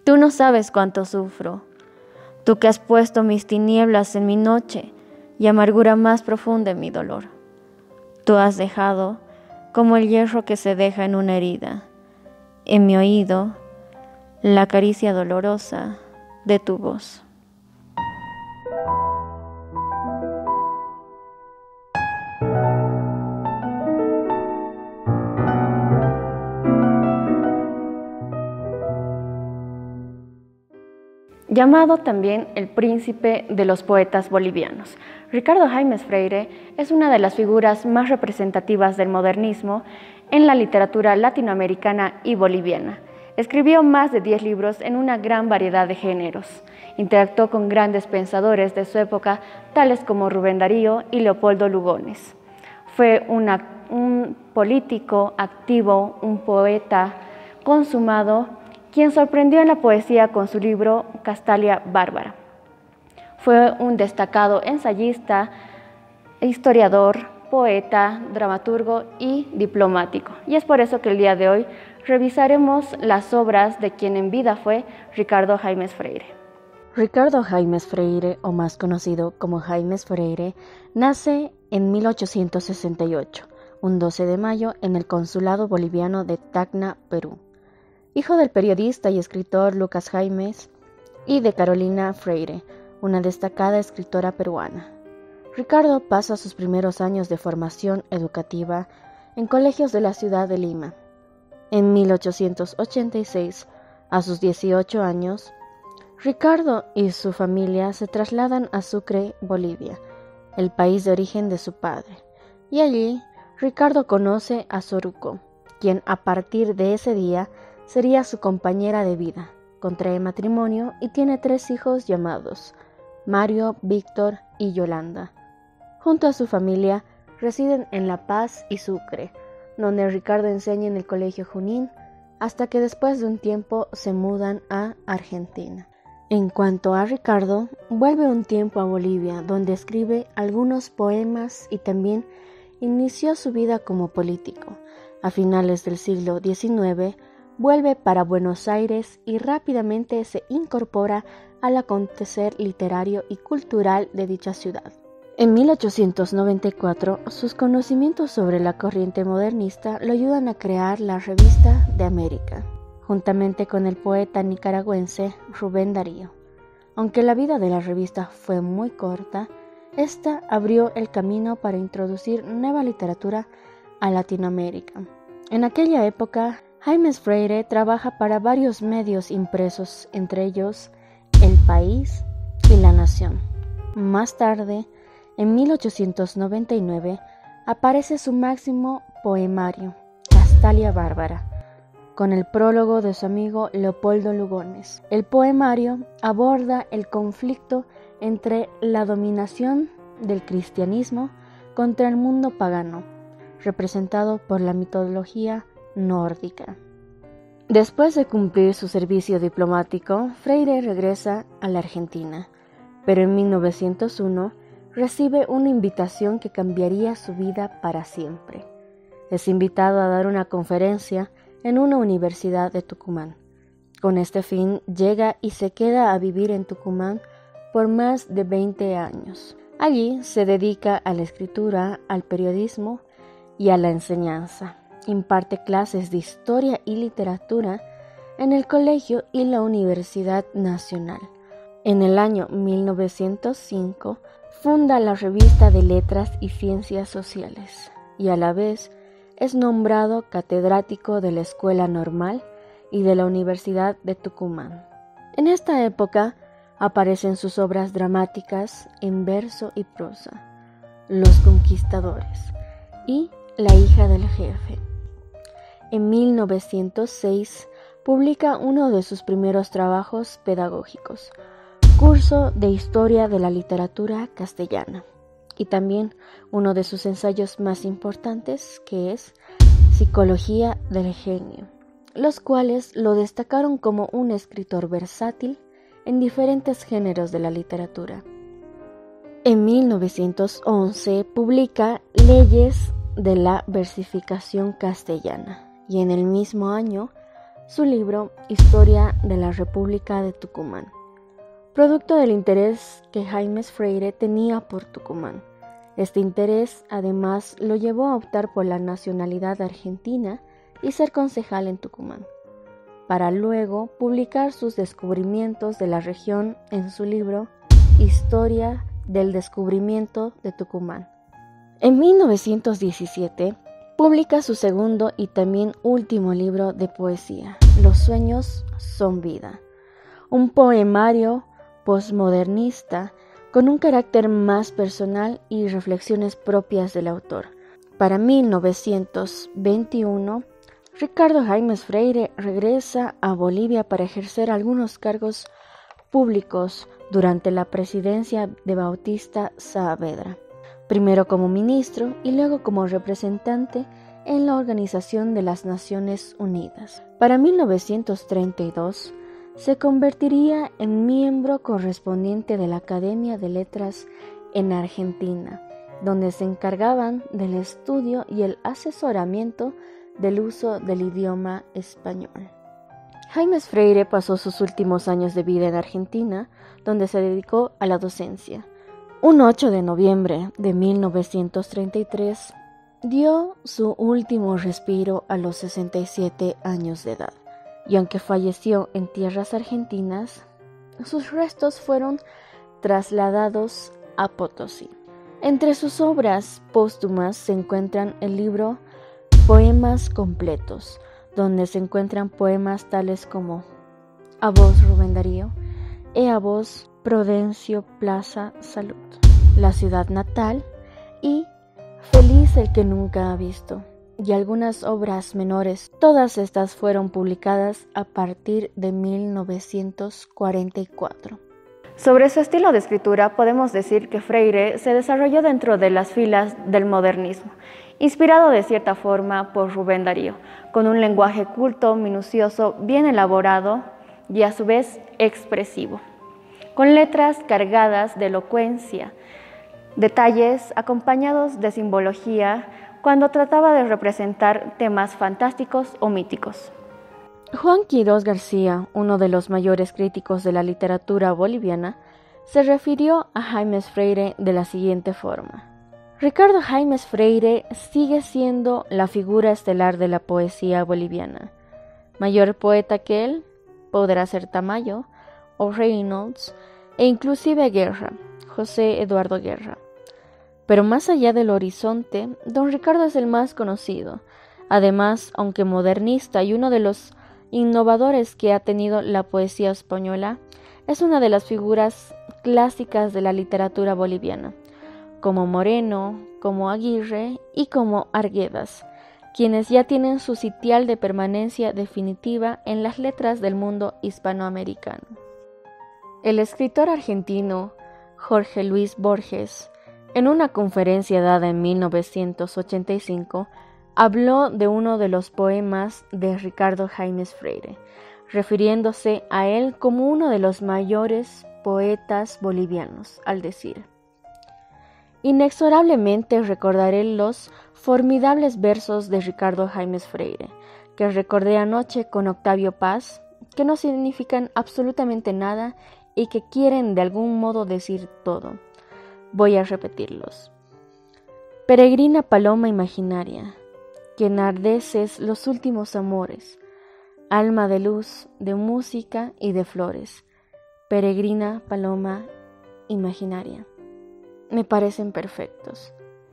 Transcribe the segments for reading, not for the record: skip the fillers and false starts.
Tú no sabes cuánto sufro, tú que has puesto mis tinieblas en mi noche y amargura más profunda en mi dolor. Tú has dejado, como el hierro que se deja en una herida, en mi oído, la caricia dolorosa de tu voz. Llamado también el príncipe de los poetas bolivianos, Ricardo Jaimes Freire es una de las figuras más representativas del modernismo en la literatura latinoamericana y boliviana. Escribió más de 10 libros en una gran variedad de géneros. Interactuó con grandes pensadores de su época, tales como Rubén Darío y Leopoldo Lugones. Fue un político activo, un poeta consumado, quien sorprendió en la poesía con su libro Castalia Bárbara. Fue un destacado ensayista, historiador, poeta, dramaturgo y diplomático. Y es por eso que el día de hoy revisaremos las obras de quien en vida fue Ricardo Jaimes Freire. Ricardo Jaimes Freire, o más conocido como Jaimes Freire, nace en 1868, un 12 de mayo, en el Consulado Boliviano de Tacna, Perú. Hijo del periodista y escritor Lucas Jaimes y de Carolina Freire, una destacada escritora peruana. Ricardo pasa sus primeros años de formación educativa en colegios de la ciudad de Lima. En 1886, a sus 18 años, Ricardo y su familia se trasladan a Sucre, Bolivia, el país de origen de su padre, y allí Ricardo conoce a Soruco, quien a partir de ese día sería su compañera de vida. Contrae matrimonio y tiene 3 hijos llamados Mario, Víctor y Yolanda. Junto a su familia residen en La Paz y Sucre, donde Ricardo enseña en el Colegio Junín, hasta que después de un tiempo se mudan a Argentina. En cuanto a Ricardo, vuelve un tiempo a Bolivia, donde escribe algunos poemas y también inició su vida como político. A finales del siglo XIX, vuelve para Buenos Aires y rápidamente se incorpora al acontecer literario y cultural de dicha ciudad. En 1894, sus conocimientos sobre la corriente modernista lo ayudan a crear la Revista de América, juntamente con el poeta nicaragüense Rubén Darío. Aunque la vida de la revista fue muy corta, esta abrió el camino para introducir nueva literatura a Latinoamérica. En aquella época, Jaimes Freire trabaja para varios medios impresos, entre ellos El País y La Nación. Más tarde, en 1899, aparece su máximo poemario, Castalia Bárbara, con el prólogo de su amigo Leopoldo Lugones. El poemario aborda el conflicto entre la dominación del cristianismo contra el mundo pagano, representado por la mitología nórdica. Después de cumplir su servicio diplomático, Freire regresa a la Argentina, pero en 1901 recibe una invitación que cambiaría su vida para siempre. Es invitado a dar una conferencia en una universidad de Tucumán. Con este fin, llega y se queda a vivir en Tucumán por más de 20 años. Allí se dedica a la escritura, al periodismo y a la enseñanza. Imparte clases de historia y literatura en el colegio y la Universidad Nacional. En el año 1905 funda la Revista de Letras y Ciencias Sociales y a la vez es nombrado catedrático de la Escuela Normal y de la Universidad de Tucumán. En esta época aparecen sus obras dramáticas en verso y prosa, Los Conquistadores y La hija del jefe. En 1906 publica uno de sus primeros trabajos pedagógicos, Curso de Historia de la Literatura Castellana, y también uno de sus ensayos más importantes, que es Psicología del Genio, los cuales lo destacaron como un escritor versátil en diferentes géneros de la literatura. En 1911 publica Leyes de la Versificación Castellana y en el mismo año su libro Historia de la República de Tucumán, producto del interés que Jaimes Freire tenía por Tucumán. Este interés además lo llevó a optar por la nacionalidad argentina y ser concejal en Tucumán, para luego publicar sus descubrimientos de la región en su libro Historia del Descubrimiento de Tucumán. En 1917 publica su segundo y también último libro de poesía, Los sueños son vida, un poemario posmodernista con un carácter más personal y reflexiones propias del autor. Para 1921, Ricardo Jaimes Freire regresa a Bolivia para ejercer algunos cargos públicos durante la presidencia de Bautista Saavedra, primero como ministro y luego como representante en la Organización de las Naciones Unidas. Para 1932, se convertiría en miembro correspondiente de la Academia de Letras en Argentina, donde se encargaban del estudio y el asesoramiento del uso del idioma español. Jaimes Freire pasó sus últimos años de vida en Argentina, donde se dedicó a la docencia. Un 8 de noviembre de 1933, dio su último respiro a los 67 años de edad. Y aunque falleció en tierras argentinas, sus restos fueron trasladados a Potosí. Entre sus obras póstumas se encuentran el libro Poemas Completos, donde se encuentran poemas tales como A vos Rubén Darío, a vos Prudencio Plaza Salud, La ciudad natal y Feliz el que nunca ha visto, y algunas obras menores. Todas estas fueron publicadas a partir de 1944. Sobre su estilo de escritura podemos decir que Freire se desarrolló dentro de las filas del modernismo, inspirado de cierta forma por Rubén Darío, con un lenguaje culto, minucioso, bien elaborado y a su vez expresivo, con letras cargadas de elocuencia, detalles acompañados de simbología, cuando trataba de representar temas fantásticos o míticos. Juan Quirós García, uno de los mayores críticos de la literatura boliviana, se refirió a Jaimes Freire de la siguiente forma: Ricardo Jaimes Freire sigue siendo la figura estelar de la poesía boliviana. Mayor poeta que él podrá ser Tamayo o Reynolds e inclusive Guerra, José Eduardo Guerra. Pero más allá del horizonte, don Ricardo es el más conocido. Además, aunque modernista y uno de los innovadores que ha tenido la poesía española, es una de las figuras clásicas de la literatura boliviana, como Moreno, como Aguirre y como Arguedas, quienes ya tienen su sitial de permanencia definitiva en las letras del mundo hispanoamericano. El escritor argentino Jorge Luis Borges, en una conferencia dada en 1985, habló de uno de los poemas de Ricardo Jaimes Freire, refiriéndose a él como uno de los mayores poetas bolivianos, al decir: inexorablemente recordaré los formidables versos de Ricardo Jaimes Freire, que recordé anoche con Octavio Paz, que no significan absolutamente nada y que quieren de algún modo decir todo. Voy a repetirlos. Peregrina paloma imaginaria, que enardeces los últimos amores, alma de luz, de música y de flores, peregrina paloma imaginaria. Me parecen perfectos.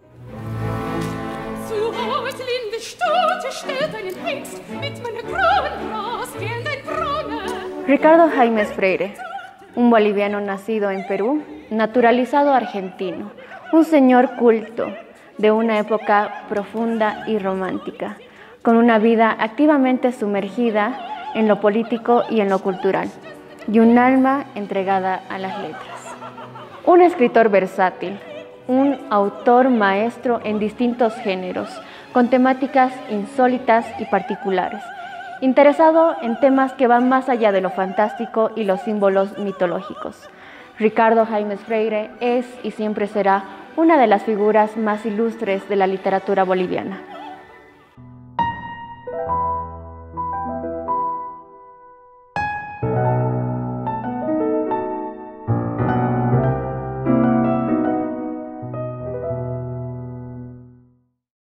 Ricardo Jaimes Freire, un boliviano nacido en Perú, naturalizado argentino, un señor culto de una época profunda y romántica, con una vida activamente sumergida en lo político y en lo cultural, y un alma entregada a las letras. Un escritor versátil, un autor maestro en distintos géneros, con temáticas insólitas y particulares, interesado en temas que van más allá de lo fantástico y los símbolos mitológicos. Ricardo Jaimes Freire es y siempre será una de las figuras más ilustres de la literatura boliviana.